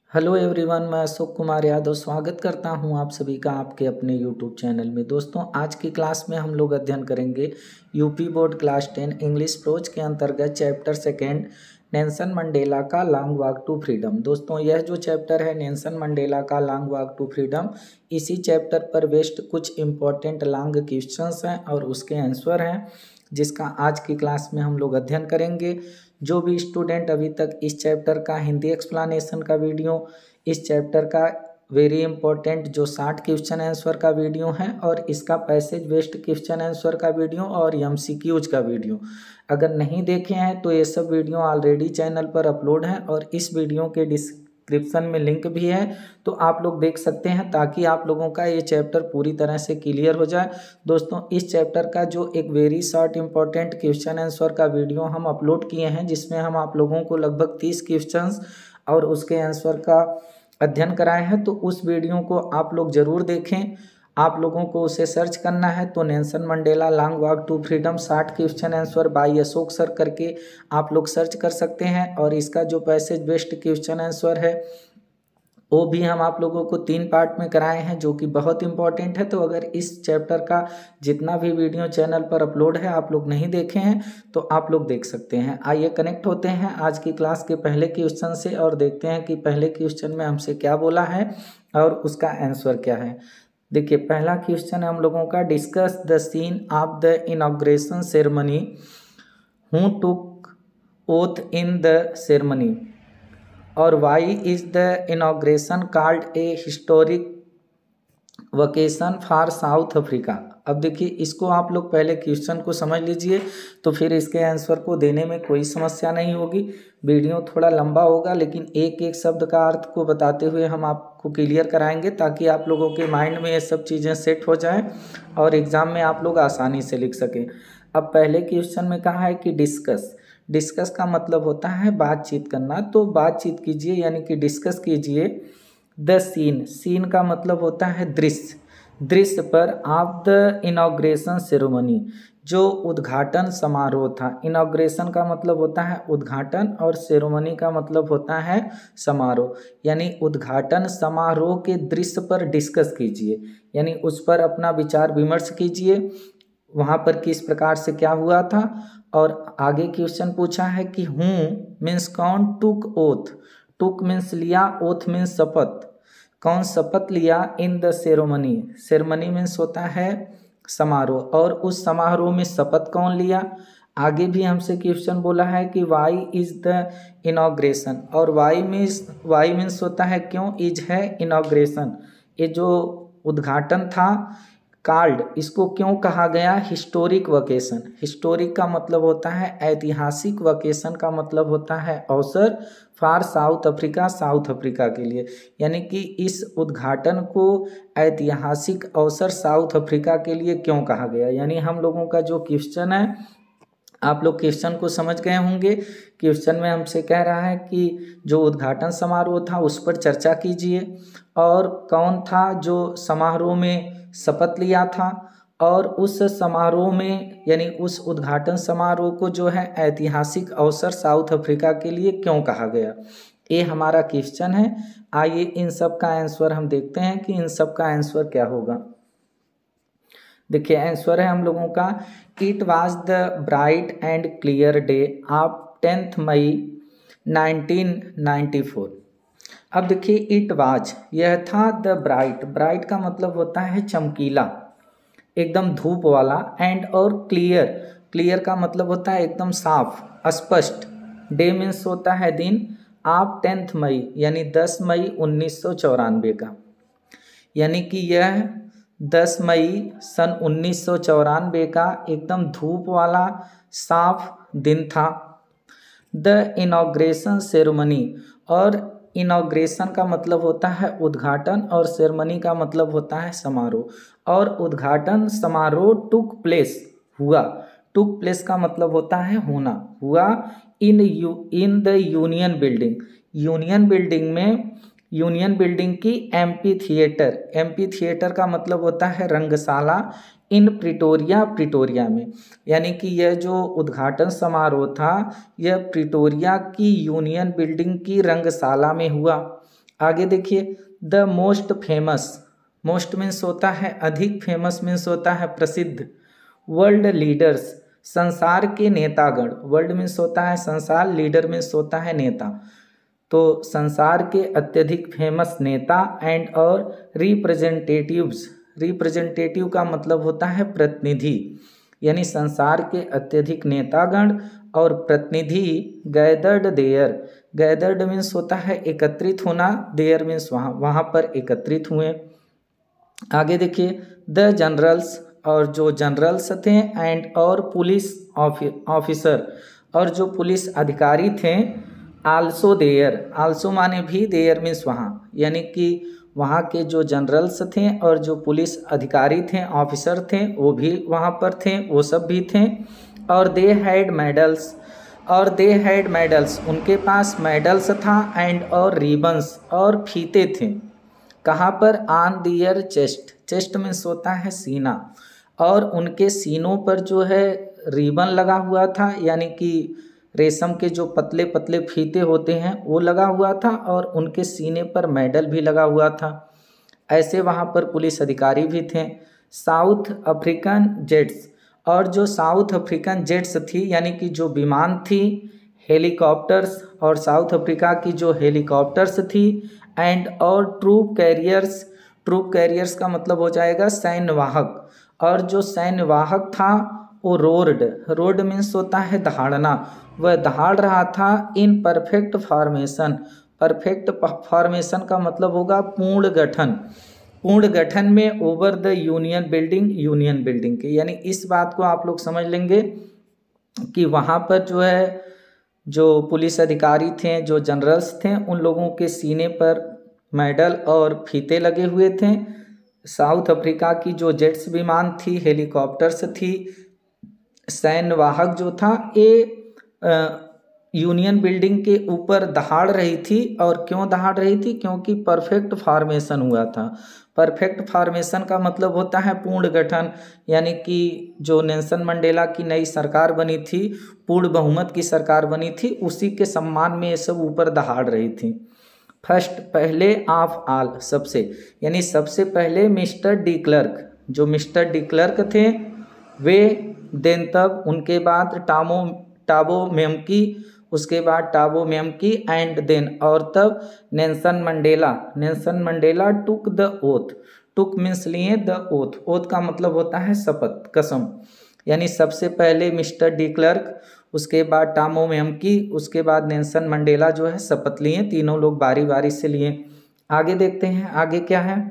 Hello everyone, मैं अशोक कुमार यादव स्वागत करता हूं आप सभी का आपके अपने यूट्यूब चैनल में। दोस्तों, आज की क्लास में हम लोग अध्ययन करेंगे UP board class 10 English prose के अंतर्गत चैप्टर सेकेंड नेल्सन मंडेला का लॉन्ग वॉक टू फ्रीडम। दोस्तों, यह जो चैप्टर है नेल्सन मंडेला का लॉन्ग वॉक टू फ्रीडम, इसी चैप्टर पर बेस्ड कुछ इम्पोर्टेंट लॉन्ग क्वेश्चंस हैं और उसके आंसर हैं, जिसका आज की क्लास में हम लोग अध्ययन करेंगे। जो भी स्टूडेंट अभी तक इस चैप्टर का हिंदी एक्सप्लेनेशन का वीडियो, इस चैप्टर का वेरी इंपॉर्टेंट जो 60 क्वेश्चन आंसर का वीडियो है और इसका पैसेज बेस्ड क्वेश्चन आंसर का वीडियो और एमसीक्यूज का वीडियो अगर नहीं देखे हैं तो ये सब वीडियो ऑलरेडी चैनल पर अपलोड है और इस वीडियो के डिस्क्रिप्शन में लिंक भी है, तो आप लोग देख सकते हैं ताकि आप लोगों का ये चैप्टर पूरी तरह से क्लियर हो जाए। दोस्तों, इस चैप्टर का जो एक very short important question answer का वीडियो हम अपलोड किए हैं, जिसमें हम आप लोगों को लगभग 30 क्वेश्चंस और उसके आंसर का अध्ययन कराए हैं, तो उस वीडियो को आप लोग ज़रूर देखें। आप लोगों को उसे सर्च करना है तो Nelson Mandela long walk to freedom 60 question answer by Ashok sir करके आप लोग सर्च कर सकते हैं। और इसका जो पैसेज बेस्ड क्वेश्चन आंसर है वो भी हम आप लोगों को 3 पार्ट में कराए हैं, जो कि बहुत इंपॉर्टेंट है। तो अगर इस चैप्टर का जितना भी वीडियो चैनल पर अपलोड है आप लोग नहीं देखे हैं तो आप लोग देख सकते हैं। आइए कनेक्ट होते हैं आज की क्लास के पहले क्वेश्चन से और देखते हैं कि पहले क्वेश्चन में हमसे क्या बोला है और उसका आंसर क्या है। देखिए, पहला क्वेश्चन है हम लोगों का, discuss the scene of the inauguration ceremony, who took oath in the ceremony और why is the inauguration called a historic occasion for South Africa. अब देखिए, इसको आप लोग पहले क्वेश्चन को समझ लीजिए तो फिर इसके आंसर को देने में कोई समस्या नहीं होगी। वीडियो थोड़ा लंबा होगा लेकिन एक एक शब्द का अर्थ को बताते हुए हम आपको क्लियर कराएंगे ताकि आप लोगों के माइंड में ये सब चीज़ें सेट हो जाएं और एग्ज़ाम में आप लोग आसानी से लिख सकें। अब पहले क्वेश्चन में कहा है कि डिस्कस। डिस्कस का मतलब होता है बातचीत करना, तो बातचीत कीजिए यानी कि डिस्कस कीजिए। द सीन, सीन का मतलब होता है दृश्य, दृश्य पर ऑफ द इनॉग्रेशन सेरेमनी, जो उद्घाटन समारोह था। इनॉग्रेशन का मतलब होता है उद्घाटन और सेरेमनी का मतलब होता है समारोह, यानी उद्घाटन समारोह के दृश्य पर डिस्कस कीजिए, यानी उस पर अपना विचार विमर्श कीजिए, वहाँ पर किस प्रकार से क्या हुआ था। और आगे क्वेश्चन पूछा है कि हूँ मीन्स कौन, टुक ओथ, टुक मीन्स लिया, ओथ मीन्स शपथ, कौन शपथ लिया in the ceremony, ceremony means होता है समारोह, और उस समारोह में शपथ कौन लिया। आगे भी हमसे क्वेश्चन बोला है कि वाई इज द इनॉग्रेशन, और वाई मीन्स होता है क्यों, इज है इनॉग्रेशन, ये जो उद्घाटन था कॉल्ड, इसको क्यों कहा गया हिस्टोरिक वकेशन। हिस्टोरिक का मतलब होता है ऐतिहासिक, वकेशन का मतलब होता है अवसर, for South Africa, South Africa के लिए, यानी कि इस उद्घाटन को ऐतिहासिक अवसर साउथ अफ्रीका के लिए क्यों कहा गया। यानी हम लोगों का जो क्वेश्चन है, आप लोग क्वेश्चन को समझ गए होंगे। क्वेश्चन में हमसे कह रहा है कि जो उद्घाटन समारोह था उस पर चर्चा कीजिए, और कौन था जो समारोह में शपथ लिया था, और उस समारोह में यानी उस उद्घाटन समारोह को जो है ऐतिहासिक अवसर साउथ अफ्रीका के लिए क्यों कहा गया। ये हमारा क्वेश्चन है। आइए इन सब का आंसर हम देखते हैं कि इन सब का आंसर क्या होगा। देखिए, आंसर है हम लोगों का, it was the bright and clear day of 10 May 1994। अब देखिए, इट वाज, यह था, द ब्राइट, ब्राइट का मतलब होता है चमकीला, एकदम धूप वाला, एंड और क्लियर, क्लियर का मतलब होता है एकदम साफ स्पष्ट, डे मीन्स होता है दिन, ऑफ 10 मई यानी 10 मई 1994 का, यानी कि यह 10 मई सन 1994 का एकदम धूप वाला साफ दिन था। द इनॉग्रेशन सेरेमनी, और इनॉग्रेशन का मतलब होता है उद्घाटन और सेरेमनी का मतलब होता है समारोह, और उद्घाटन समारोह टुक प्लेस, हुआ, टुक प्लेस का मतलब होता है होना, हुआ in the Union building, Union building में, यूनियन बिल्डिंग की एम्पी थिएटर, एम्पी थिएटर का मतलब होता है रंगशाला, इन प्रिटोरिया, प्रिटोरिया में, यानी कि यह जो उद्घाटन समारोह था यह प्रिटोरिया की यूनियन बिल्डिंग की रंगशाला में हुआ। आगे देखिए, the most famous, most means होता है अधिक, फेमस मीन्स होता है प्रसिद्ध। वर्ल्ड लीडर्स, संसार के नेतागण, वर्ल्ड मीन्स होता है संसार, लीडर मीन्स होता है नेता, तो संसार के अत्यधिक फेमस नेता एंड और रिप्रेजेंटेटिव्स, रिप्रेजेंटेटिव का मतलब होता है प्रतिनिधि, यानी संसार के अत्यधिक नेतागण और प्रतिनिधि गैदर्ड देयर, गैदर्ड मीन्स होता है एकत्रित होना, देयर मीन्स वहाँ, वहाँ पर एकत्रित हुए। आगे देखिए, द जनरल्स, और जो जनरल्स थे एंड और पुलिस ऑफिसर, और जो पुलिस अधिकारी थे, आल्सो देयर, आल्सो माने भी, देयर मीन्स वहाँ, यानी कि वहाँ के जो जनरल्स थे और जो पुलिस अधिकारी थे, ऑफिसर थे, वो भी वहाँ पर थे, वो सब भी थे। और दे हैड मेडल्स, और दे हैड मेडल्स, उनके पास मेडल्स था, एंड और रिबन्स, और फीते थे। कहाँ पर? On their chest, chest means होता है सीना, और उनके सीनों पर जो है रिबन लगा हुआ था, यानी कि रेशम के जो पतले पतले फीते होते हैं वो लगा हुआ था, और उनके सीने पर मेडल भी लगा हुआ था। ऐसे वहाँ पर पुलिस अधिकारी भी थे। साउथ अफ्रीकन जेट्स, और जो साउथ अफ्रीकन जेट्स थी, यानी कि जो विमान थी, हेलीकॉप्टर्स, और साउथ अफ्रीका की जो हेलीकॉप्टर्स थी, एंड और ट्रूप कैरियर्स, ट्रूप कैरियर्स का मतलब हो जाएगा सैन्यवाहक, और जो सैन्यवाहक था वो रोड, रोड मीन्स होता है दहाड़ना, वह दहाड़ रहा था in perfect formation, perfect formation का मतलब होगा पूर्ण गठन, पूर्ण गठन में over the Union building, Union building के, यानी इस बात को आप लोग समझ लेंगे कि वहाँ पर जो है जो पुलिस अधिकारी थे, जो जनरल्स थे, उन लोगों के सीने पर मेडल और फीते लगे हुए थे। साउथ अफ्रीका की जो जेट्स विमान थी, हेलीकॉप्टर्स थी, सैन्यवाहक जो था, ये यूनियन बिल्डिंग के ऊपर दहाड़ रही थी। और क्यों दहाड़ रही थी? क्योंकि परफेक्ट फॉर्मेशन हुआ था। परफेक्ट फॉर्मेशन का मतलब होता है पूर्ण गठन, यानी कि जो नेल्सन मंडेला की नई सरकार बनी थी, पूर्ण बहुमत की सरकार बनी थी, उसी के सम्मान में ये सब ऊपर दहाड़ रही थी। फर्स्ट, पहले, ऑफ ऑल, सबसे, यानी सबसे पहले मिस्टर डी क्लर्क, जो मिस्टर डी क्लर्क थे वे, देन तब, उनके बाद टाबो मेम्की, उसके बाद टाबो मेम्की, एंड देन, और तब Nelson Mandela, Nelson Mandela took the oath, took means लिए, द ओथ, ओथ का मतलब होता है शपथ, कसम, यानी सबसे पहले मिस्टर डी क्लर्क, उसके बाद टाबो मेम्की, उसके बाद नेल्सन मंडेला जो है शपथ लिए, तीनों लोग बारी बारी से लिए। आगे देखते हैं आगे क्या है।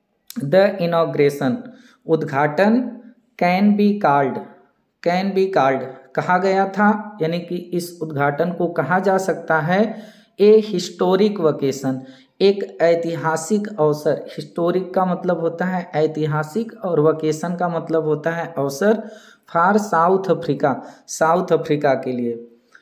द इनॉग्रेशन, उद्घाटन, can be called, can be called कहा गया था, यानी कि इस उद्घाटन को कहा जा सकता है ए हिस्टोरिक वकेशन, एक ऐतिहासिक अवसर। हिस्टोरिक का मतलब होता है ऐतिहासिक, और वकेशन का मतलब होता है अवसर, for South Africa, South Africa के लिए।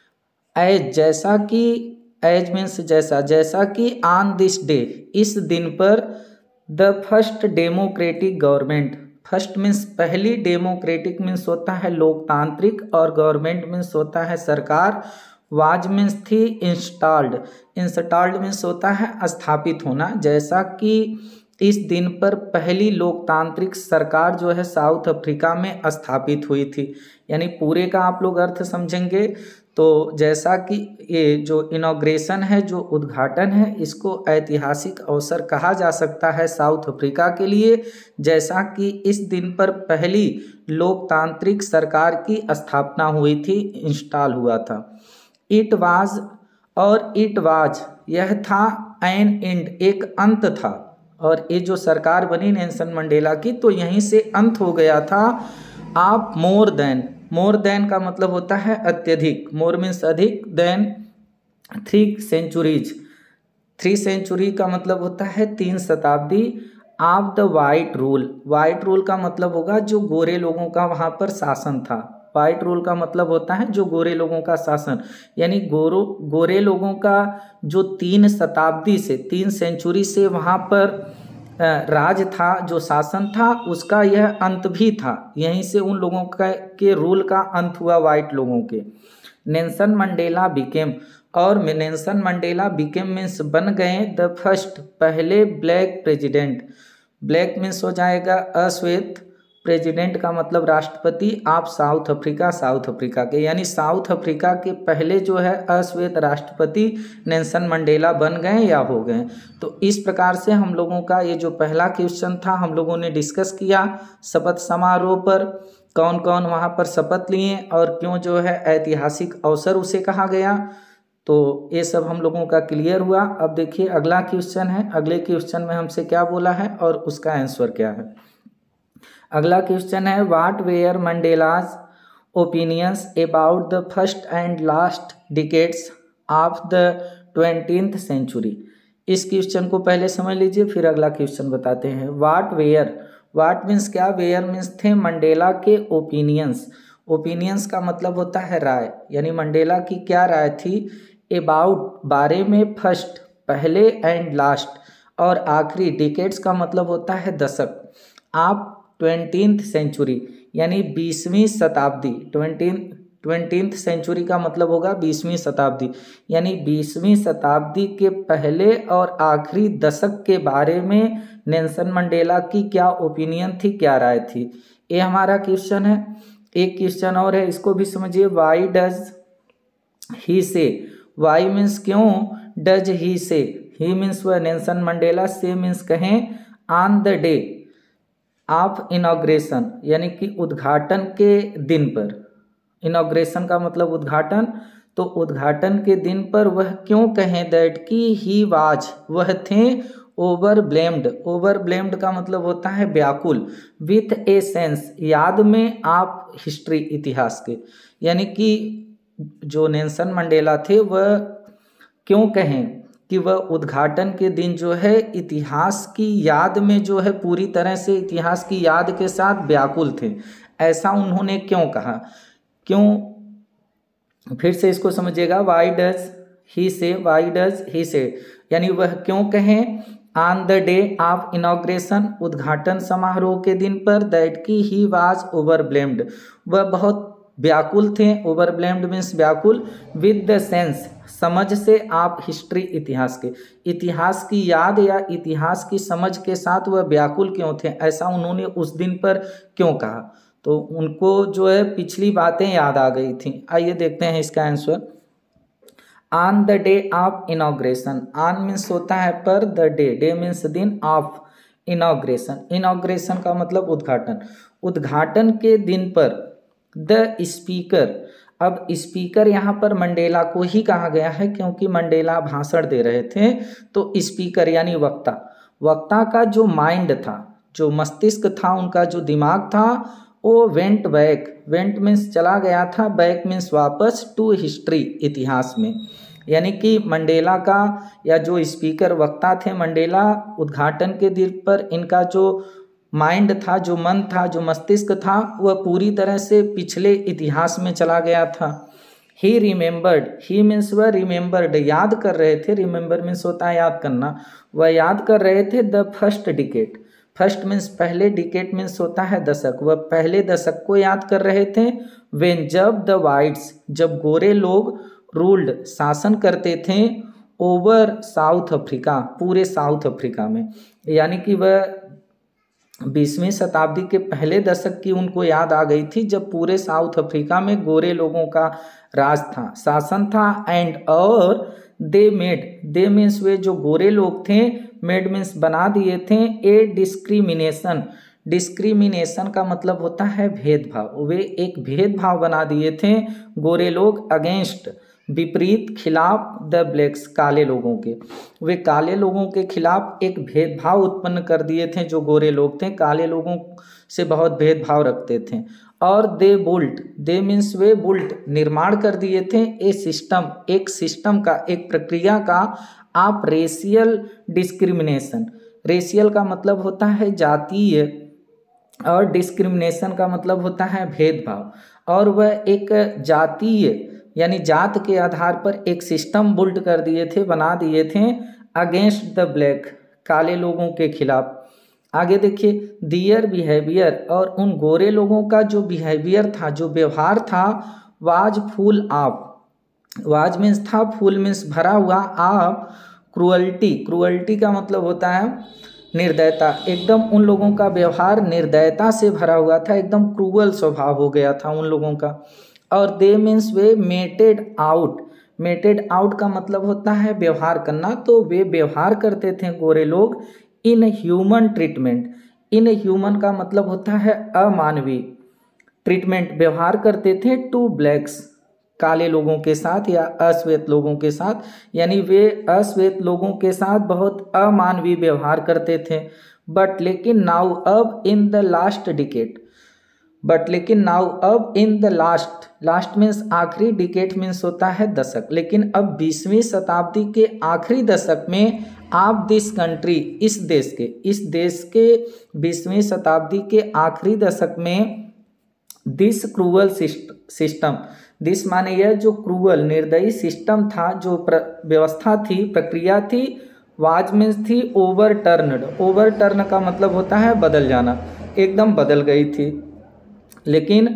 एज, जैसा कि, एज मीन्स जैसा, जैसा कि ऑन दिस डे, इस दिन पर, the first democratic government, first means पहली, डेमोक्रेटिक मीन्स होता है लोकतांत्रिक, और गवर्नमेंट मीन्स होता है सरकार, वाज मीन्स थी, इंस्टॉल्ड, इंस्टॉल्ड मीन्स होता है स्थापित होना, जैसा कि इस दिन पर पहली लोकतांत्रिक सरकार जो है साउथ अफ्रीका में स्थापित हुई थी। यानी पूरे का आप लोग अर्थ समझेंगे तो जैसा कि ये जो इनॉग्रेशन है, जो उद्घाटन है, इसको ऐतिहासिक अवसर कहा जा सकता है साउथ अफ्रीका के लिए, जैसा कि इस दिन पर पहली लोकतांत्रिक सरकार की स्थापना हुई थी, इंस्टॉल हुआ था। इट वाज, और इट वाज यह था, एन एंड एक अंत था, और ये जो सरकार बनी नेल्सन मंडेला की, तो यहीं से अंत हो गया था। आप मोर देन, मोर देन का मतलब होता है अत्यधिक, मोर मीन्स अधिक, देन 3 सेंचुरीज, 3 सेंचुरी का मतलब होता है 3 शताब्दी, of the white rule, white rule का मतलब होगा जो गोरे लोगों का वहाँ पर शासन था, वाइट रूल का मतलब होता है जो गोरे लोगों का शासन, यानी गोरे लोगों का जो 3 शताब्दी से, 3 सेंचुरी से वहाँ पर राज था, जो शासन था, उसका यह अंत भी था। यहीं से उन लोगों का के रूल का अंत हुआ, वाइट लोगों के। नेल्सन मंडेला बिकेम, और नेल्सन मंडेला बिकेम मीन्स बन गए द फर्स्ट पहले ब्लैक प्रेसिडेंट। ब्लैक मीन्स हो जाएगा अश्वेत, प्रेसिडेंट का मतलब राष्ट्रपति of South Africa, South Africa के, यानी साउथ अफ्रीका के पहले जो है अश्वेत राष्ट्रपति नेल्सन मंडेला बन गए या हो गए। तो इस प्रकार से हम लोगों का ये जो पहला क्वेश्चन था हम लोगों ने डिस्कस किया शपथ समारोह पर, कौन कौन वहाँ पर शपथ लिए और क्यों जो है ऐतिहासिक अवसर उसे कहा गया। तो ये सब हम लोगों का क्लियर हुआ। अब देखिए अगला क्वेश्चन है, अगले क्वेश्चन में हमसे क्या बोला है और उसका आंसर क्या है। अगला क्वेश्चन है what were Mandela's opinions about the first and last decades of the 20th century. इस क्वेश्चन को पहले समझ लीजिए फिर अगला क्वेश्चन बताते हैं। व्हाट वेयर, व्हाट मीन्स क्या, वेयर मीन्स थे मंडेला के ओपिनियंस। ओपिनियंस का मतलब होता है राय, यानी मंडेला की क्या राय थी अबाउट बारे में, फर्स्ट पहले एंड लास्ट और आखिरी, डिकेड्स का मतलब होता है दशक, आप 20th सेंचुरी यानी 20वीं शताब्दी, 20th सेंचुरी का मतलब होगा 20वीं शताब्दी, यानी 20वीं शताब्दी के पहले और आखिरी दशक के बारे में नेल्सन मंडेला की क्या ओपिनियन थी, क्या राय थी। ये हमारा क्वेश्चन है। एक क्वेश्चन और है, इसको भी समझिए। Y does he say, why means क्यों, does he say, he means वह नेल्सन मंडेला, से मीन्स कहें, on the day of inauguration यानी कि उद्घाटन के दिन पर, इनॉग्रेशन का मतलब उद्घाटन, तो उद्घाटन के दिन पर वह क्यों कहें दैट कि ही वाज, वह थे, ओवरब्लेम्ड, ओवरब्लेम्ड का मतलब होता है व्याकुल, विथ ए सेंस याद में, आप हिस्ट्री इतिहास के, यानी कि जो नेल्सन मंडेला थे वह क्यों कहें कि वह उद्घाटन के दिन जो है इतिहास की याद में जो है पूरी तरह से इतिहास की याद के साथ व्याकुल थे, ऐसा उन्होंने क्यों कहा, क्यों, फिर से इसको समझिएगा। Y does he say, Y does he से यानी वह क्यों कहें on the day of inauguration उद्घाटन समारोह के दिन पर, दैट की ही वाज ओवरब्लेम्ड वह बहुत व्याकुल थे, ओवरब्लेम्ड मीन्स व्याकुल, विद द सेंस समझ से, आप हिस्ट्री इतिहास के, इतिहास की याद या इतिहास की समझ के साथ वह व्याकुल क्यों थे, ऐसा उन्होंने उस दिन पर क्यों कहा। तो उनको जो है पिछली बातें याद आ गई थी। आइए देखते हैं इसका answer. On the day of inauguration, on means होता है पर, द डे, डे मीन्स दिन, ऑफ इनॉग्रेशन, इनॉग्रेशन का मतलब उद्घाटन, उद्घाटन के दिन पर, द स्पीकर, अब स्पीकर यहाँ पर मंडेला को ही कहा गया है क्योंकि मंडेला भाषण दे रहे थे, तो स्पीकर यानी वक्ता, वक्ता का जो माइंड था, जो मस्तिष्क था, उनका जो दिमाग था, वो वेंट बैक, वेंट मीन्स चला गया था, बैक मीन्स वापस, टू हिस्ट्री इतिहास में, यानी कि मंडेला का या जो स्पीकर वक्ता थे मंडेला, उद्घाटन के दिन पर इनका जो माइंड था, जो मन था, जो मस्तिष्क था, वह पूरी तरह से पिछले इतिहास में चला गया था। ही रिमेंबर्ड, ही मीन्स वह रिमेंबर्ड याद कर रहे थे, रिमेंबर मीन्स होता है याद करना, वह याद कर रहे थे the first decade, first means पहले, डिकेड मीन्स होता है दशक, वह पहले दशक को याद कर रहे थे। व्हेन जब द वाइट्स, जब गोरे लोग, रूल्ड शासन करते थे, ओवर साउथ अफ्रीका, पूरे साउथ अफ्रीका में, यानी कि वह 20वीं शताब्दी के पहले दशक की उनको याद आ गई थी जब पूरे साउथ अफ्रीका में गोरे लोगों का राज था, शासन था। एंड और दे मेड, दे मीन्स वे जो गोरे लोग थे, मेड मीन्स बना दिए थे, ए डिस्क्रिमिनेशन, डिस्क्रिमिनेशन का मतलब होता है भेदभाव, वे एक भेदभाव बना दिए थे गोरे लोग, अगेंस्ट विपरीत, खिलाफ, द ब्लैक्स काले लोगों के, वे काले लोगों के खिलाफ एक भेदभाव उत्पन्न कर दिए थे, जो गोरे लोग थे काले लोगों से बहुत भेदभाव रखते थे। और दे बुल्ट, दे मीन्स वे बुल्ट निर्माण कर दिए थे, ए सिस्टम, एक सिस्टम का, एक प्रक्रिया का, आप रेशियल डिस्क्रिमिनेशन, रेशियल का मतलब होता है जातीय और डिस्क्रिमिनेशन का मतलब होता है भेदभाव, और वह एक जातीय यानी जात के आधार पर एक सिस्टम बुल्ड कर दिए थे, बना दिए थे, अगेंस्ट द ब्लैक, काले लोगों के खिलाफ। आगे देखिए, दियर बिहेवियर, और उन गोरे लोगों का जो बिहेवियर था, जो व्यवहार था, was full of, was means था, फुल मीन्स भरा हुआ, आप क्रुअल्टी, क्रुअल्टी का मतलब होता है निर्दयता, एकदम उन लोगों का व्यवहार निर्दयता से भरा हुआ था, एकदम क्रूअल स्वभाव हो गया था उन लोगों का। और दे मीन्स वे मेटेड आउट, मेटेड आउट का मतलब होता है व्यवहार करना, तो वे व्यवहार करते थे गोरे लोग inhuman treatment, inhuman का मतलब होता है अमानवीय, ट्रीटमेंट व्यवहार करते थे टू ब्लैक्स, काले लोगों के साथ या अश्वेत लोगों के साथ, यानी वे अश्वेत लोगों के साथ बहुत अमानवीय व्यवहार करते थे। बट लेकिन नाउ अब in the last decade, but लेकिन नाउ अब in the last, last means आखिरी, डिकेट मीन्स होता है दशक, लेकिन अब 20वीं शताब्दी के आखिरी दशक में आप दिस कंट्री, इस देश के 20वीं शताब्दी के आखिरी दशक में दिस क्रूअल सिस्टम, दिस माने यह जो क्रूअल निर्दयी सिस्टम था, जो व्यवस्था थी, प्रक्रिया थी, वाज मीन्स थी ओवरटर्न्ड, ओवरटर्न का मतलब होता है बदल जाना, एकदम बदल गई थी। लेकिन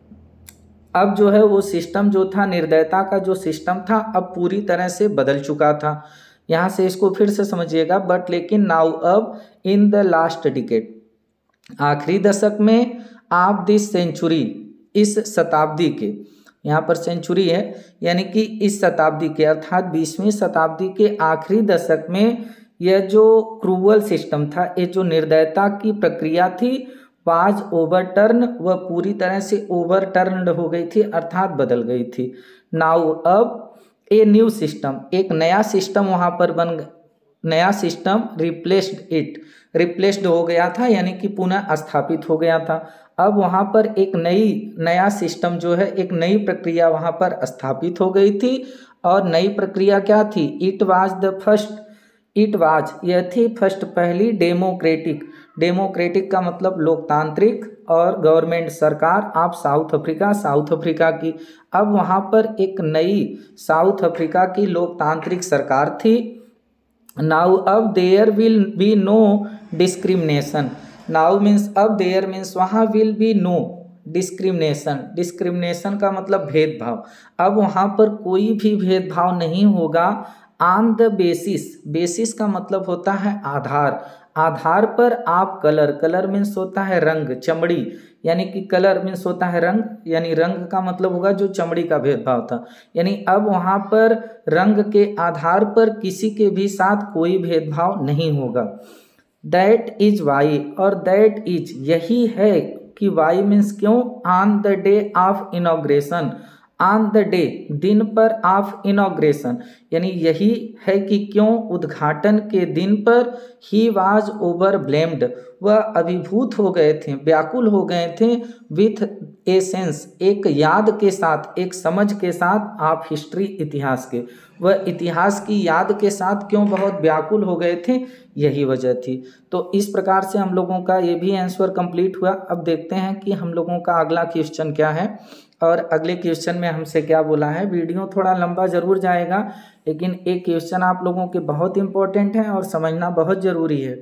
अब जो है वो सिस्टम जो था, निर्दयता का जो सिस्टम था, अब पूरी तरह से बदल चुका था। यहाँ से इसको फिर से समझिएगा, बट लेकिन नाउ अब इन द लास्ट डिकेड, आखिरी दशक में, आप दिस सेंचुरी, इस शताब्दी के, यहाँ पर सेंचुरी है यानी कि इस शताब्दी के, अर्थात 20वीं शताब्दी के आखिरी दशक में यह जो क्रूअल सिस्टम था, ये जो निर्दयता की प्रक्रिया थी, वाज ओवरटर्न, वह पूरी तरह से ओवरटर्न्ड हो गई थी, अर्थात बदल गई थी। नाउ अब ए न्यू सिस्टम, एक नया सिस्टम वहाँ पर नया सिस्टम रिप्लेस्ड इट, रिप्लेस्ड हो गया था यानी कि पुनः स्थापित हो गया था। अब वहाँ पर एक नया सिस्टम जो है, एक नई प्रक्रिया वहाँ पर स्थापित हो गई थी। और नई प्रक्रिया क्या थी? It was the first, it was यह थी फर्स्ट, पहली डेमोक्रेटिक, डेमोक्रेटिक का मतलब लोकतांत्रिक, और गवर्नमेंट सरकार आप साउथ अफ्रीका की। अब वहाँ पर एक नई साउथ अफ्रीका की लोकतांत्रिक सरकार थी। नाउ अब there will be no discrimination, now means अब, देयर मीन्स वहाँ, will be no discrimination, discrimination का मतलब भेदभाव, अब वहाँ पर कोई भी भेदभाव नहीं होगा। ऑन द बेसिस, बेसिस का मतलब होता है आधार, आधार पर आप कलर, कलर मीन्स होता है रंग, चमड़ी, यानी कि कलर मीन्स होता है रंग, यानी रंग का मतलब होगा जो चमड़ी का भेदभाव था, यानी अब वहाँ पर रंग के आधार पर किसी के भी साथ कोई भेदभाव नहीं होगा। दैट इज वाई, और दैट इज यही है कि वाई मीन्स क्यों, on the day of inauguration, on the day दिन पर, ऑफ इनॉग्रेशन यानी यही है कि क्यों, उद्घाटन के दिन पर, ही वाज ओवर ब्लेम्ड, वह अभिभूत हो गए थे, व्याकुल हो गए थे, विथ ए सेंस एक याद के साथ, एक समझ के साथ, ऑफ हिस्ट्री इतिहास के, वह इतिहास की याद के साथ क्यों बहुत व्याकुल हो गए थे, यही वजह थी। तो इस प्रकार से हम लोगों का ये भी आंसर कंप्लीट हुआ। अब देखते हैं कि हम लोगों का अगला क्वेश्चन क्या है, और अगले क्वेश्चन में हमसे क्या बोला है। वीडियो थोड़ा लंबा जरूर जाएगा, लेकिन एक क्वेश्चन आप लोगों के बहुत इंपॉर्टेंट है और समझना बहुत ज़रूरी है।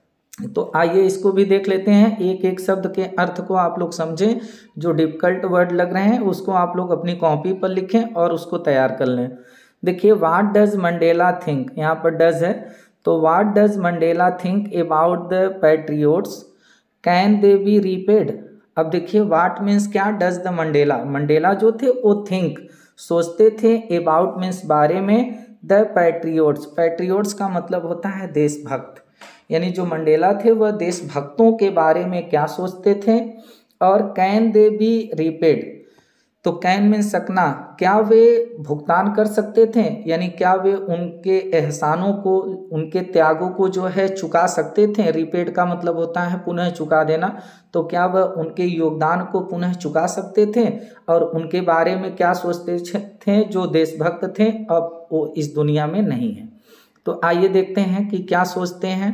तो आइए इसको भी देख लेते हैं, एक एक शब्द के अर्थ को आप लोग समझें, जो डिफिकल्ट वर्ड लग रहे हैं उसको आप लोग अपनी कॉपी पर लिखें और उसको तैयार कर लें। देखिए, व्हाट डज मंडेला थिंक, यहाँ पर डज है, तो what does Mandela think about the patriots, can they be repaid. अब देखिए, व्हाट मीन्स क्या, डज द मंडेला, मंडेला जो थे वो थिंक सोचते थे, अबाउट मीन्स बारे में, द पैट्रियोट्स, पैट्रियोट्स का मतलब होता है देशभक्त, यानी जो मंडेला थे वह देशभक्तों के बारे में क्या सोचते थे। और कैन दे बी रीपेड, तो कैन मीन्स सकना, क्या वे भुगतान कर सकते थे, यानी क्या वे उनके एहसानों को, उनके त्यागों को जो है चुका सकते थे। रीपेड का मतलब होता है पुनः चुका देना, तो क्या वह उनके योगदान को पुनः चुका सकते थे, और उनके बारे में क्या सोचते थे, जो देशभक्त थे अब वो इस दुनिया में नहीं है। तो आइए देखते हैं कि क्या सोचते हैं।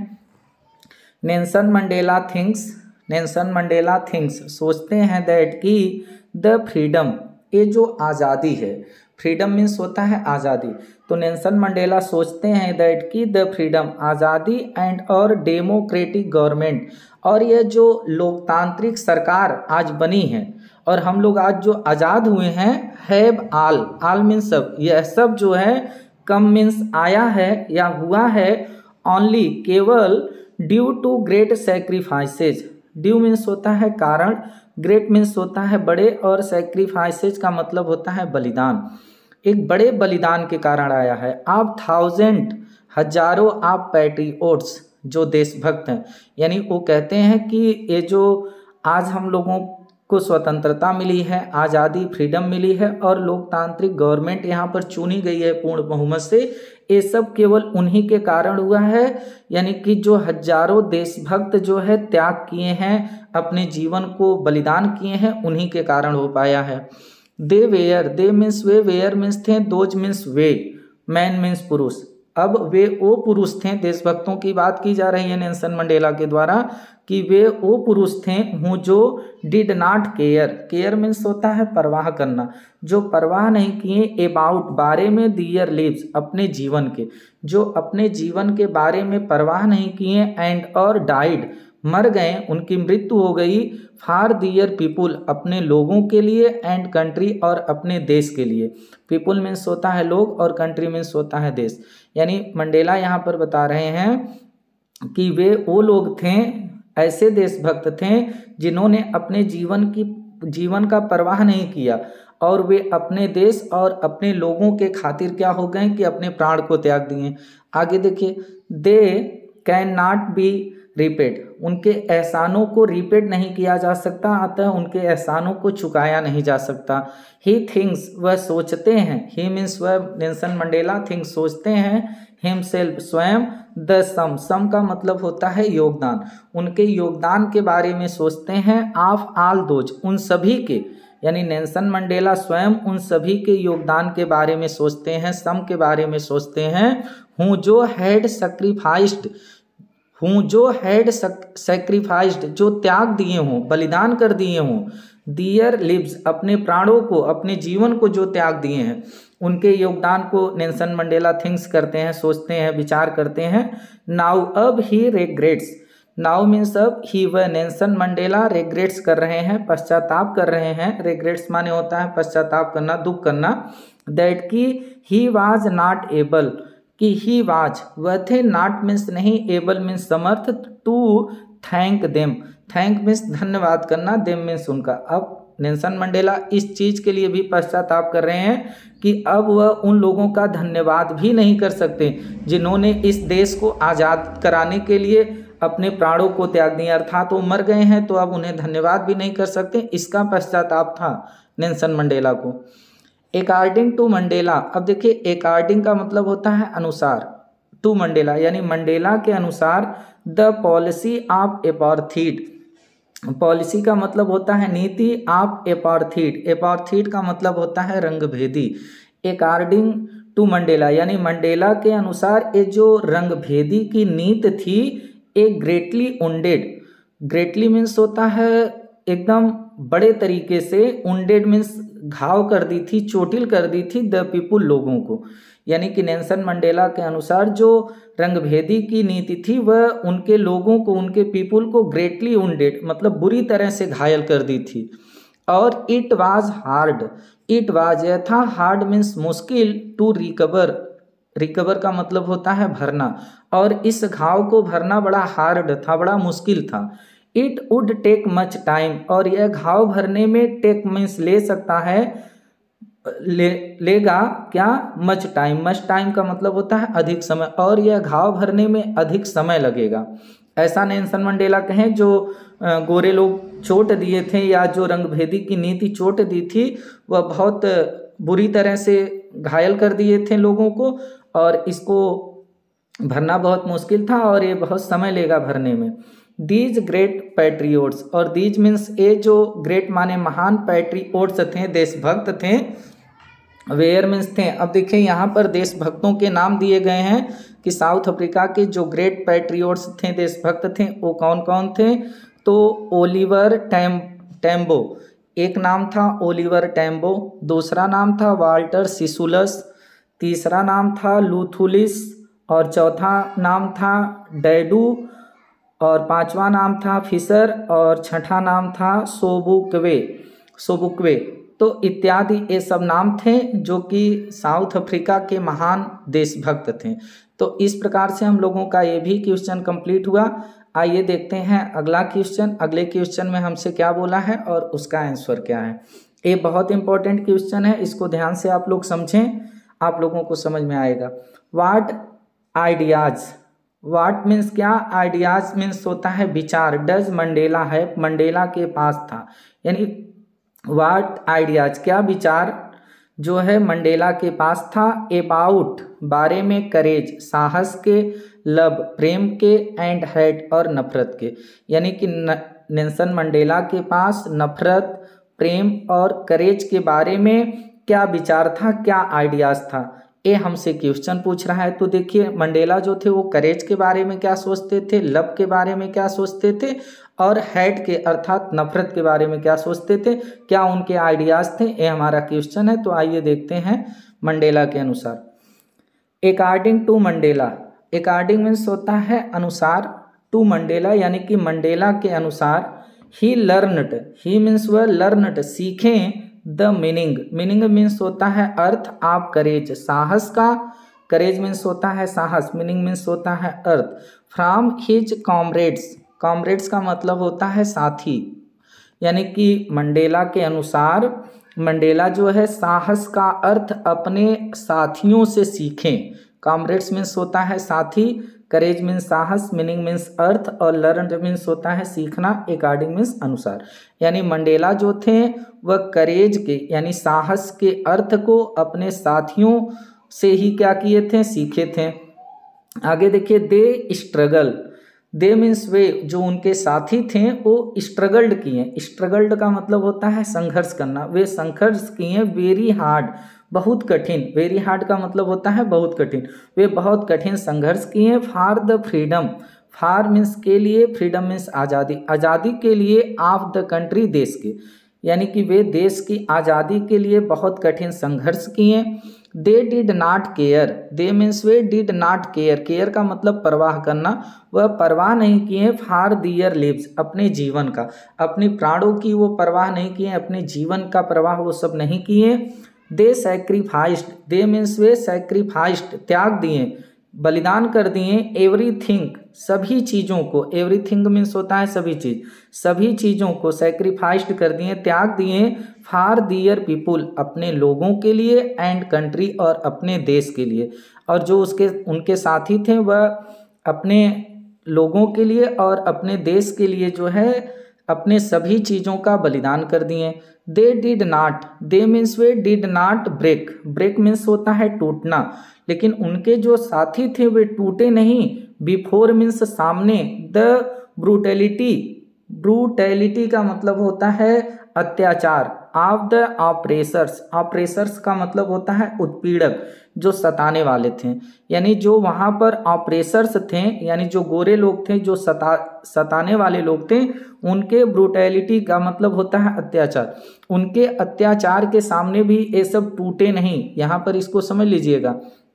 Nelson Mandela thinks, Nelson Mandela thinks सोचते हैं दैट की द फ्रीडम, ये जो आज़ादी है, फ्रीडम मीन्स होता है आज़ादी, तो नेल्सन मंडेला सोचते हैं दैट की द फ्रीडम, आज़ादी, एंड और डेमोक्रेटिक गवर्नमेंट, और यह जो लोकतांत्रिक सरकार आज बनी है, और हम लोग आज जो आज़ाद हुए हैं, हैव आल मीन्स सब, यह सब जो है, कम मीन्स आया है या हुआ है, ओनली केवल, due to great sacrifices, due means होता है कारण, ग्रेट मीन्स होता है बड़े, और सेक्रीफाइसेज का मतलब होता है बलिदान, एक बड़े बलिदान के कारण आया है। आप थाउजेंड हजारों आप पैट्रियोट्स जो देशभक्त हैं, यानी वो कहते हैं कि ये जो आज हम लोगों को स्वतंत्रता मिली है, आज़ादी, फ्रीडम मिली है और लोकतांत्रिक गवर्नमेंट यहाँ पर चुनी गई है पूर्ण बहुमत से, ये सब केवल उन्हीं के कारण हुआ है। यानी कि जो हजारों देशभक्त जो है त्याग किए हैं, अपने जीवन को बलिदान किए हैं, उन्हीं के कारण हो पाया है। दे वेयर, दे मीन्स वे, वेयर मीन्स थे, दोज मीन्स वे, मैन मीन्स पुरुष। अब वे वो पुरुष थे, देशभक्तों की बात की जा रही है नेल्सन मंडेला के द्वारा, कि वे वो पुरुष थे हूँ जो did not care, care means होता है परवाह करना, जो परवाह नहीं किए, अबाउट बारे में, दियर लिव्स अपने जीवन के, जो अपने जीवन के बारे में परवाह नहीं किए, एंड और डाइड मर गए, उनकी मृत्यु हो गई, फॉर दियर पीपुल अपने लोगों के लिए, एंड कंट्री और अपने देश के लिए। पीपुल मीन्स होता है लोग और कंट्री मीन्स होता है देश। यानी मंडेला यहाँ पर बता रहे हैं कि वे वो लोग थे, ऐसे देशभक्त थे जिन्होंने अपने जीवन का परवाह नहीं किया, और वे अपने देश और अपने लोगों के खातिर क्या हो गए कि अपने प्राण को त्याग दिए। आगे देखिए, they can not be repaid, उनके एहसानों को रिपेड नहीं किया जा सकता, अतः उनके एहसानों को चुकाया नहीं जा सकता। ही थिंग्स, वह सोचते हैं, ही मीन्स वह नेल्सन मंडेला, थिंग्स सोचते हैं, हिमसेल्फ स्वयं, द सम का मतलब होता है योगदान, उनके योगदान के बारे में सोचते हैं, ऑफ ऑल दोज उन सभी के, यानी नेल्सन मंडेला स्वयं उन सभी के योगदान के बारे में सोचते हैं, सम के बारे में सोचते हैं, हूँ जो हैड सैक्रिफाइस्ड, हूँ जो हैड सैक्रिफाइस्ड जो त्याग दिए हों, बलिदान कर दिए हों, दियर लिव्स अपने प्राणों को, अपने जीवन को जो त्याग दिए हैं, उनके योगदान को नेल्सन मंडेला थिंक्स करते हैं, सोचते हैं, विचार करते हैं। नाउ अब ही रिग्रेट्स, नाउ मीन्स अब, ही वह नेल्सन मंडेला रिग्रेट्स कर रहे हैं, पश्चाताप कर रहे हैं, रिग्रेट्स माने होता है पश्चाताप करना, दुख करना, दैट की ही वाज नॉट एबल, कि ही वाज वह थे, नॉट मीन्स नहीं, एबल मीन्स समर्थ, to thank them, thank means धन्यवाद करना, देम मीन्स उनका। अब नेल्सन मंडेला इस चीज़ के लिए भी पश्चाताप कर रहे हैं कि अब वह उन लोगों का धन्यवाद भी नहीं कर सकते जिन्होंने इस देश को आज़ाद कराने के लिए अपने प्राणों को त्याग दिया, अर्थात वो मर गए हैं, तो अब उन्हें धन्यवाद भी नहीं कर सकते, इसका पश्चाताप था नेल्सन मंडेला को। अकॉर्डिंग टू मंडेला, अब देखिए अकॉर्डिंग का मतलब होता है अनुसार, टू मंडेला यानी मंडेला के अनुसार, the policy of apartheid, policy का मतलब होता है नीति, ऑफ एपार्थीड, एपार्थीड का मतलब होता है रंगभेदी। अकॉर्डिंग टू मंडेला यानी मंडेला के अनुसार ये जो रंगभेदी की नीति थी, a greatly wounded, greatly means होता है एकदम बड़े तरीके से, उंडेड मीन्स घाव कर दी थी, चोटिल कर दी थी, द पीपुल लोगों को, यानी कि नेल्सन मंडेला के अनुसार जो रंगभेदी की नीति थी वह उनके लोगों को, उनके पीपुल को ग्रेटली उंडेड मतलब बुरी तरह से घायल कर दी थी। और it was hard, it was यह था, हार्ड मीन्स मुश्किल, टू रिकवर, रिकवर का मतलब होता है भरना, और इस घाव को भरना बड़ा हार्ड था, बड़ा मुश्किल था। It would take much time, और यह घाव भरने में, टेक मीन्स ले सकता है, लेगा क्या, मच टाइम, मच टाइम का मतलब होता है अधिक समय, और यह घाव भरने में अधिक समय लगेगा। ऐसा नेल्सन मंडेला कहें जो गोरे लोग चोट दिए थे या जो रंगभेदी की नीति चोट दी थी, वह बहुत बुरी तरह से घायल कर दिए थे लोगों को, और इसको भरना बहुत मुश्किल था और ये बहुत समय लेगा भरने में। दीज ग्रेट पैट्रियोट्स, और दीज मीन्स ये जो ग्रेट माने महान, पैट्रियोट्स थे देशभक्त थे, वेयर मीन्स थे। अब देखिए यहाँ पर देशभक्तों के नाम दिए गए हैं कि साउथ अफ्रीका के जो ग्रेट पैट्रियोट्स थे, देशभक्त थे, वो कौन कौन थे। तो ओलिवर टैम्बो, एक नाम था ओलिवर टैम्बो, दूसरा नाम था वाल्टर सिसुलस, तीसरा नाम था लूथुलिस, और चौथा नाम था डैडू, और पांचवा नाम था फिशर, और छठा नाम था सोबुकवे। सोबुक्वे, तो इत्यादि ये सब नाम थे जो कि साउथ अफ्रीका के महान देशभक्त थे। तो इस प्रकार से हम लोगों का ये भी क्वेश्चन कंप्लीट हुआ। आइए देखते हैं अगला क्वेश्चन। अगले क्वेश्चन में हमसे क्या बोला है और उसका आंसर क्या है। ये बहुत इंपॉर्टेंट क्वेश्चन है, इसको ध्यान से आप लोग समझें, आप लोगों को समझ में आएगा। वाट आइडियाज, वाट मीन्स क्या, आइडियाज मीन्स होता है विचार। डज मंडेला है, मंडेला के पास था, यानी वाट आइडियाज क्या विचार जो है मंडेला के पास था। अबाउट बारे में, करेज साहस के, लव प्रेम के, एंड हेट और नफरत के, यानी कि नेल्सन मंडेला के पास नफरत, प्रेम और करेज के बारे में क्या विचार था, क्या आइडियाज था, ये हमसे क्वेश्चन पूछ रहा है। तो देखिए मंडेला जो थे वो करेज के बारे में क्या सोचते थे, लव के बारे में क्या सोचते थे, और हेट के अर्थात नफरत के बारे में क्या सोचते थे, क्या उनके आइडियाज थे, ये हमारा क्वेश्चन है। तो आइए देखते हैं मंडेला के अनुसार। According to Mandela, according means होता है अनुसार, टू मंडेला यानी कि मंडेला के अनुसार, ही लर्नड, ही मीन्स वह लर्नड सीखें, द मीनिंग, मीनिंग मीन्स होता है अर्थ, आप करेज साहस का, करेज मीन्स होता है साहस, मीनिंग मीन्स होता है अर्थ, फ्रॉम हिज कॉमरेड्स, कॉमरेड्स का मतलब होता है साथी, यानी कि मंडेला के अनुसार मंडेला जो है साहस का अर्थ अपने साथियों से सीखें। कॉमरेड्स मीन्स होता है साथी, करेज मीन्स साहस, मीनिंग मीन्स अर्थ और लर्न मीन्स होता है सीखना, अकॉर्डिंग मीन्स अनुसार। यानी मंडेला जो थे वह करेज के यानी साहस के अर्थ को अपने साथियों से ही क्या किए थे, सीखे थे। आगे देखिए, दे स्ट्रगल, दे मीन्स वे जो उनके साथी थे वो स्ट्रगल्ड किए, स्ट्रगल्ड का मतलब होता है संघर्ष करना, वे संघर्ष किए, वेरी हार्ड बहुत कठिन, वेरी हार्ड का मतलब होता है बहुत कठिन, वे बहुत कठिन संघर्ष किए, for the freedom, for means के लिए, फ्रीडम मीन्स आज़ादी, आज़ादी के लिए, ऑफ द कंट्री देश के, यानी कि वे देश की आज़ादी के लिए बहुत कठिन संघर्ष किए। They did not care, they means वे डिड नॉट केयर, केयर का मतलब परवाह करना, वह परवाह नहीं किए, फॉर दियर लिव्स अपने जीवन का, अपनी प्राणों की वो परवाह नहीं किए, अपने जीवन का परवाह वो सब नहीं किए। दे सैक्रिफाइस्ड, दे मीन्स वे सैक्रिफाइस्ड त्याग दिए, बलिदान कर दिए, एवरीथिंग सभी चीज़ों को, एवरीथिंग मीन्स होता है सभी चीज़, सभी चीज़ों को सैक्रिफाइस्ड कर दिए, त्याग दिए, फॉर दियर पीपुल अपने लोगों के लिए, एंड कंट्री और अपने देश के लिए, और जो उसके उनके साथी थे वह अपने लोगों के लिए और अपने देश के लिए जो है अपने सभी चीज़ों का बलिदान कर दिए। They did not, they means वे did not break, break means होता है टूटना, लेकिन उनके जो साथी थे वे टूटे नहीं, बिफोर मीन्स सामने, द ब्रूटैलिटी, ब्रूटैलिटी का मतलब होता है अत्याचार, ऑफ द ऑपरेसर्स, ऑपरेसर्स का मतलब होता है उत्पीड़क जो सताने वाले थे, यानी जो वहाँ पर ऑपरेसर्स थे यानी जो गोरे लोग थे जो सताने वाले लोग थे, उनके ब्रूटैलिटी का मतलब होता है अत्याचार, उनके अत्याचार के सामने भी ये सब टूटे नहीं, यहाँ पर इसको समझ लीजिएगा।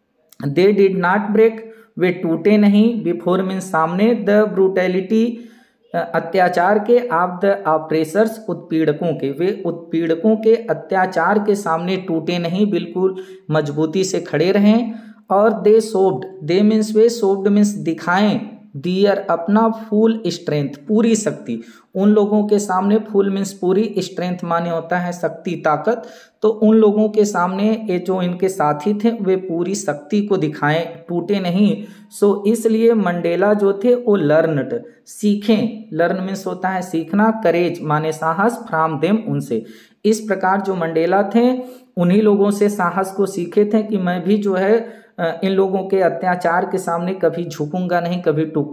दे डिड नॉट ब्रेक वे टूटे नहीं, बिफोर मीन्स सामने, द ब्रूटैलिटी अत्याचार के, ऑफ द ऑपरेसर्स उत्पीड़कों के, वे उत्पीड़कों के अत्याचार के सामने टूटे नहीं, बिल्कुल मजबूती से खड़े रहें। और दे सोव्ड, दे मीन्स वे, सोव्ड मीन्स दिखाएं, दियर अपना फुल स्ट्रेंथ पूरी शक्ति, उन लोगों के सामने, फुल मीन्स पूरी, स्ट्रेंथ माने होता है शक्ति ताकत, तो उन लोगों के सामने ये जो इनके साथी थे वे पूरी शक्ति को दिखाएं, टूटे नहीं। सो इसलिए मंडेला जो थे वो लर्नड सीखें, लर्न मीन्स होता है सीखना, करेज माने साहस, फ्रॉम देम उनसे, इस प्रकार जो मंडेला थे उन्हीं लोगों से साहस को सीखे थे कि मैं भी जो है इन लोगों के अत्याचार के सामने कभी झुकूंगा नहीं,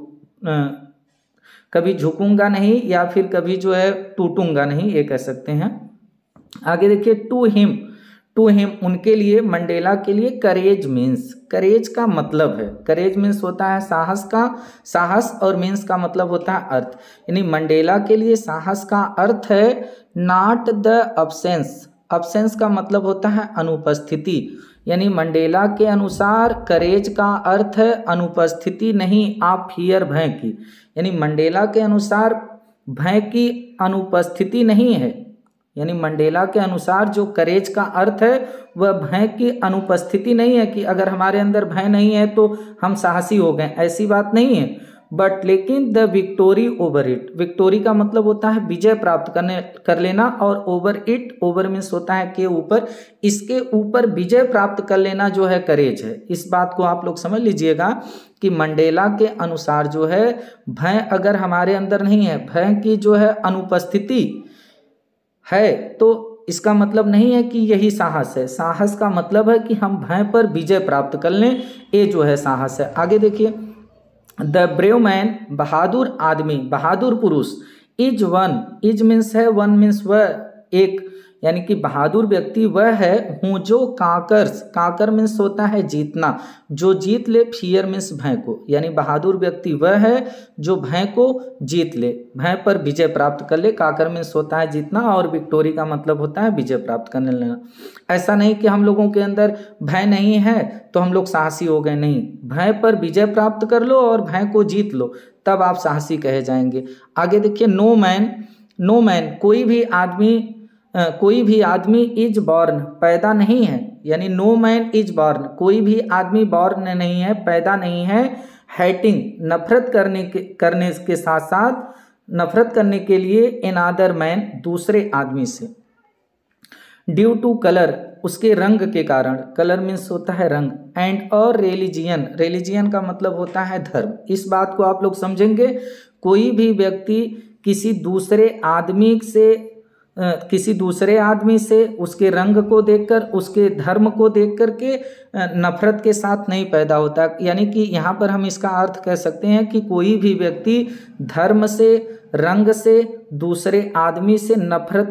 कभी झुकूंगा नहीं या फिर कभी जो है टूटूंगा नहीं, ये कह सकते हैं। आगे देखिए, टू हिम उनके लिए, मंडेला के लिए, करेज मीन्स, करेज का मतलब है, करेज मीन्स होता है साहस का, साहस और मीन्स का मतलब होता है अर्थ, यानी मंडेला के लिए साहस का अर्थ है नॉट द अब्सेंस, अब्सेंस का मतलब होता है अनुपस्थिति, यानी मंडेला के अनुसार करेज का अर्थ है अनुपस्थिति नहीं, आप फियर भय की, यानी मंडेला के अनुसार भय की अनुपस्थिति नहीं है, यानी मंडेला के अनुसार जो करेज का अर्थ है वह भय की अनुपस्थिति नहीं है कि अगर हमारे अंदर भय नहीं है तो हम साहसी हो गए, ऐसी बात नहीं है। बट लेकिन the victory over it, victory का मतलब होता है विजय प्राप्त कर लेना, और ओवर इट, ओवर मीन्स होता है के ऊपर, इसके ऊपर विजय प्राप्त कर लेना जो है करेज है। इस बात को आप लोग समझ लीजिएगा कि मंडेला के अनुसार जो है भय अगर हमारे अंदर नहीं है, भय की जो है अनुपस्थिति है, तो इसका मतलब नहीं है कि यही साहस है। साहस का मतलब है कि हम भय पर विजय प्राप्त कर लें, ये जो है साहस है। आगे देखिए, द ब्रेव मैन, बहादुर आदमी, बहादुर पुरुष, इज वन, इज मीन्स है, वन मीन्स वह एक, यानी कि बहादुर व्यक्ति वह है हूँ जो कांकर्स, कांकर मीन्स होता है जीतना, जो जीत ले फियर मीन्स भय को, यानी बहादुर व्यक्ति वह है जो भय को जीत ले, भय पर विजय प्राप्त कर ले। कांकर मीन्स होता है जीतना और विक्टोरी का मतलब होता है विजय प्राप्त करने लेना। ऐसा नहीं कि हम लोगों के अंदर भय नहीं है तो हम लोग साहसी हो गए, नहीं, भय पर विजय प्राप्त कर लो और भय को जीत लो, तब आप साहसी कहे जाएंगे। आगे देखिए, नो मैन, नो मैन कोई भी आदमी इज बॉर्न, पैदा नहीं है, यानी नो मैन इज बॉर्न, कोई भी आदमी बॉर्न नहीं है, पैदा नहीं है। हेटिंग, नफरत करने के साथ साथ नफरत करने के लिए, इन अदर मैन, दूसरे आदमी से। ड्यू टू कलर, उसके रंग के कारण, कलर मीन्स होता है रंग, एंड और रिलीजियन, रिलीजियन का मतलब होता है धर्म। इस बात को आप लोग समझेंगे, कोई भी व्यक्ति किसी दूसरे आदमी से उसके रंग को देखकर, उसके धर्म को देख करके नफरत के साथ नहीं पैदा होता। यानी कि यहाँ पर हम इसका अर्थ कह सकते हैं कि कोई भी व्यक्ति धर्म से, रंग से, दूसरे आदमी से नफरत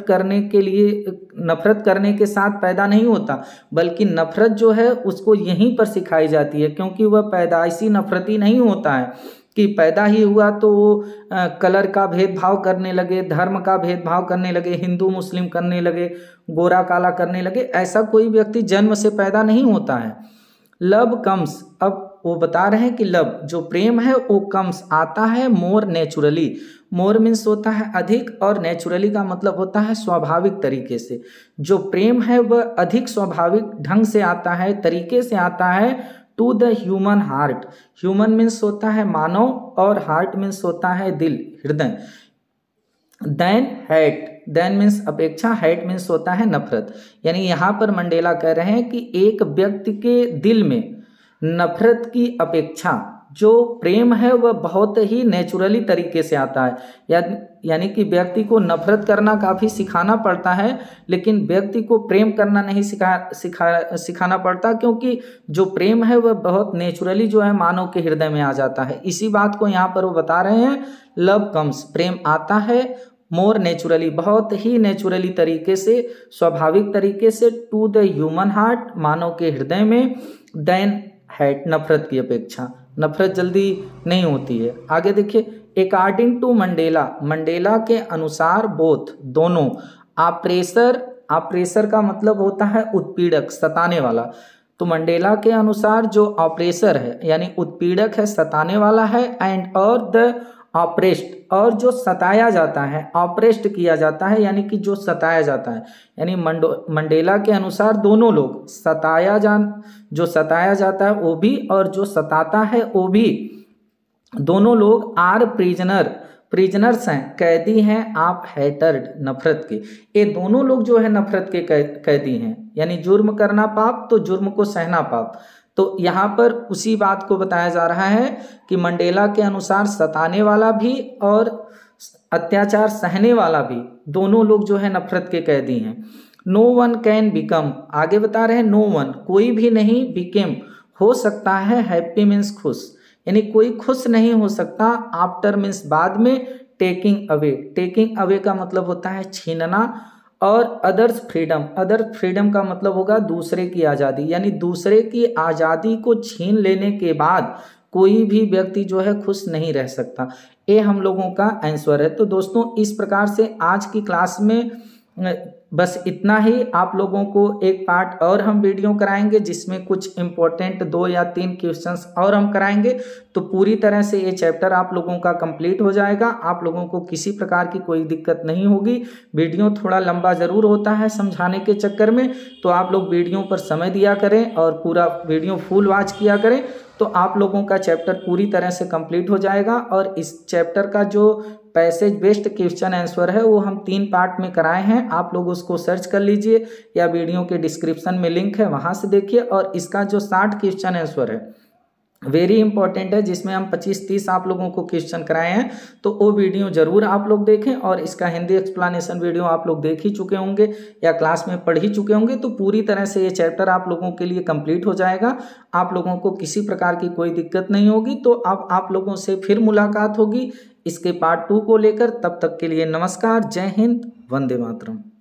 करने के साथ पैदा नहीं होता, बल्कि नफरत जो है उसको यहीं पर सिखाई जाती है, क्योंकि वह पैदाइशी नफरती नहीं होता है कि पैदा ही हुआ तो वो कलर का भेदभाव करने लगे, धर्म का भेदभाव करने लगे, हिंदू मुस्लिम करने लगे, गोरा काला करने लगे। ऐसा कोई व्यक्ति जन्म से पैदा नहीं होता है। लव कम्स, अब वो बता रहे हैं कि लव जो प्रेम है वो कम्स आता है मोर नेचुरली, मोर मीन्स होता है अधिक, और नेचुरली का मतलब होता है स्वाभाविक तरीके से। जो प्रेम है वह अधिक स्वाभाविक ढंग से आता है, तरीके से आता है, to the human heart, human means होता है मानव और हार्ट मीन्स होता है दिल, हृदय। देन हेट, देन मीन्स अपेक्षा, हेट मीन्स होता है नफरत। यानी यहाँ पर मंडेला कह रहे हैं कि एक व्यक्ति के दिल में नफरत की अपेक्षा, जो प्रेम है वह बहुत ही नेचुरली तरीके से आता है। यानी कि व्यक्ति को नफरत करना काफ़ी सिखाना पड़ता है, लेकिन व्यक्ति को प्रेम करना नहीं सिखाना पड़ता, क्योंकि जो प्रेम है वह बहुत नेचुरली जो है मानव के हृदय में आ जाता है। इसी बात को यहाँ पर वो बता रहे हैं, लव कम्स, प्रेम आता है मोर नेचुरली, बहुत ही नेचुरली तरीके से, स्वाभाविक तरीके से, टू द ह्यूमन हार्ट, मानव के हृदय में, देन हेट, नफरत की अपेक्षा। नफरत जल्दी नहीं होती है। आगे देखिए, अकॉर्डिंग टू मंडेला, मंडेला के अनुसार बोथ, दोनों, ऑपरेसर का मतलब होता है उत्पीड़क, सताने वाला। तो मंडेला के अनुसार जो ऑपरेसर है यानी उत्पीड़क है, सताने वाला है, एंड और द ऑपरेस्ट, और जो सताया जाता है, ऑपरेस्ट किया जाता है यानी कि जो सताया जाता है। यानी मंडेला के अनुसार दोनों लोग, जो सताया जाता है वो भी और जो सताता है वो भी, दोनों लोग आर प्रिजनर्स हैं, कैदी हैं, आप हेटर्ड, नफरत के। ये दोनों लोग जो है नफरत के कैदी हैं, यानी जुर्म करना पाप तो जुर्म को सहना पाप। तो यहाँ पर उसी बात को बताया जा रहा है कि मंडेला के अनुसार सताने वाला भी और अत्याचार सहने वाला भी, दोनों लोग जो है नफरत के कैदी हैं। नो वन कैन बिकम, आगे बता रहे हैं, नो वन, कोई भी नहीं, बिकेम, हो सकता है, हैप्पी मीन्स खुश, यानी कोई खुश नहीं हो सकता, आफ्टर मीन्स बाद में, टेकिंग अवे का मतलब होता है छीनना, और अदर्स फ्रीडम का मतलब होगा दूसरे की आज़ादी, यानी दूसरे की आज़ादी को छीन लेने के बाद कोई भी व्यक्ति जो है खुश नहीं रह सकता। ये हम लोगों का आंसर है। तो दोस्तों, इस प्रकार से आज की क्लास में बस इतना ही। आप लोगों को एक पार्ट और हम वीडियो कराएंगे जिसमें कुछ इम्पोर्टेंट 2 या 3 क्वेश्चंस और हम कराएंगे, तो पूरी तरह से ये चैप्टर आप लोगों का कंप्लीट हो जाएगा। आप लोगों को किसी प्रकार की कोई दिक्कत नहीं होगी। वीडियो थोड़ा लंबा ज़रूर होता है समझाने के चक्कर में, तो आप लोग वीडियो पर समय दिया करें और पूरा वीडियो फुल वॉच किया करें, तो आप लोगों का चैप्टर पूरी तरह से कंप्लीट हो जाएगा। और इस चैप्टर का जो पैसेज बेस्ड क्वेश्चन आंसर है वो हम 3 पार्ट में कराए हैं। आप लोग उसको सर्च कर लीजिए या वीडियो के डिस्क्रिप्शन में लिंक है वहाँ से देखिए। और इसका जो 60 क्वेश्चन आंसर है वेरी इंपॉर्टेंट है, जिसमें हम 25-30 आप लोगों को क्वेश्चन कराए हैं, तो वो वीडियो जरूर आप लोग देखें। और इसका हिंदी एक्सप्लेनेशन वीडियो आप लोग देख ही चुके होंगे या क्लास में पढ़ ही चुके होंगे, तो पूरी तरह से ये चैप्टर आप लोगों के लिए कंप्लीट हो जाएगा। आप लोगों को किसी प्रकार की कोई दिक्कत नहीं होगी। तो अब आप लोगों से फिर मुलाकात होगी इसके पार्ट 2 को लेकर। तब तक के लिए नमस्कार, जय हिंद, वंदे मातरम।